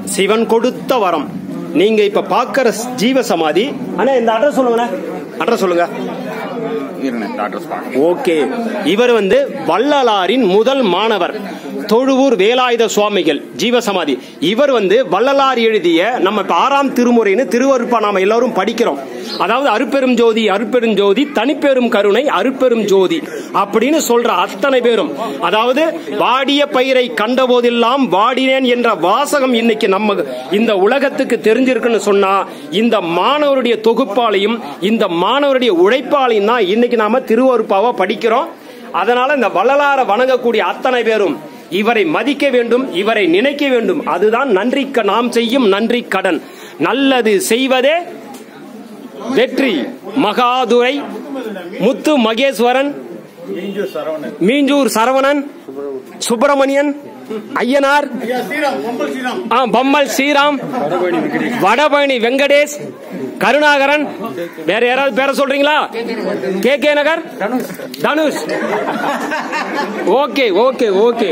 சிவன் கொடுத்த வரம். நீங்க இப்ப பாக்குற ஜீவ சமாதி. அண்ணா இந்த அட்ரஸ் சொல்லுங்க. அட்ரஸ் சொல்லுங்க. ஓகே. இவர் வள்ளலாரின் முதல் மாணவர் தொழுவூர் வேலாயுத சுவாமிகள் ஜீவசமாதி. இவர் வள்ளலார் எழுதிய நம்ம 6ஆம் திருமுறைன்னு திருவருட்பா நாம எல்லாரும் படிக்கிறோம். அதாவது அருட்பெரும் ஜோதி அருட்பெரும் ஜோதி தனிப்பெரும் கருணை அருட்பெரும் ஜோதி அப்படின்னு சொல்ற அத்தனை பேரும், அதாவது வாடிய பயிரை கண்ட போதெல்லாம் வாடினேன் என்ற வாசகம் இன்னைக்கு நம்ம இந்த உலகத்துக்கு தெரிஞ்சிருக்குன்னு சொன்னா இந்த மாணவருடைய தொகுப்பாலையும் இந்த மாணவருடைய உழைப்பாலையும் தான் இன்னைக்கு நாம திருவருட்பாவை படிக்கிறோம். அதனால இந்த வள்ளலார வணங்கக்கூடிய அத்தனை பேரும் இவரை மதிக்க வேண்டும், இவரை நினைக்க வேண்டும். அதுதான் நன்றி நாம் செய்யும் நன்றி கடன். நல்லது செய்வதே வெற்றி. மகாதுரை முத்து மகேஸ்வரன், மீஞ்சூர் சரவணன், சுப்பிரமணியன், ஐயனார், பம்மல் ஸ்ரீராம், வடபழனி வெங்கடேஷ், கருணாகரன், வேற யாராவது பேர சொல்றீங்களா? K Nagar, Dhanush. Okay okay okay.